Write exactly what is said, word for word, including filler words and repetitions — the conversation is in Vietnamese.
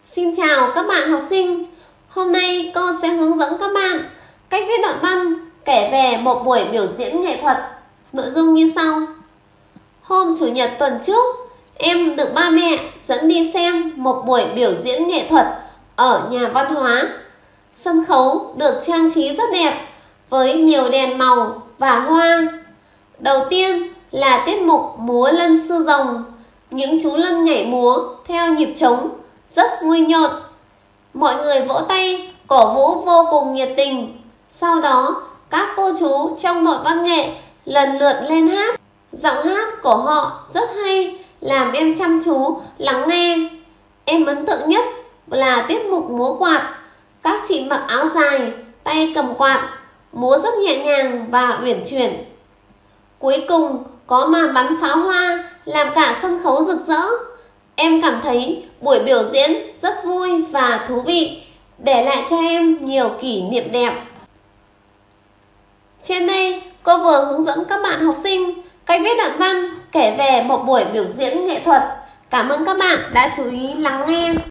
Xin chào các bạn học sinh. Hôm nay cô sẽ hướng dẫn các bạn cách viết đoạn văn kể về một buổi biểu diễn nghệ thuật. Nội dung như sau. Hôm Chủ nhật tuần trước, em được ba mẹ dẫn đi xem một buổi biểu diễn nghệ thuật ở nhà văn hóa. Sân khấu được trang trí rất đẹp với nhiều đèn màu và hoa. Đầu tiên là tiết mục múa lân sư rồng. Những chú lân nhảy múa theo nhịp trống rất vui nhộn. Mọi người vỗ tay, cổ vũ vô cùng nhiệt tình. Sau đó, các cô chú trong đội văn nghệ lần lượt lên hát. Giọng hát của họ rất hay, làm em chăm chú lắng nghe. Em ấn tượng nhất là tiết mục múa quạt. Các chị mặc áo dài, tay cầm quạt, múa rất nhẹ nhàng và uyển chuyển. Cuối cùng có màn bắn pháo hoa làm cả sân khấu rực rỡ. Em cảm thấy buổi biểu diễn rất vui và thú vị, để lại cho em nhiều kỷ niệm đẹp. Trên đây, cô vừa hướng dẫn các bạn học sinh cách viết đoạn văn kể về một buổi biểu diễn nghệ thuật. Cảm ơn các bạn đã chú ý lắng nghe.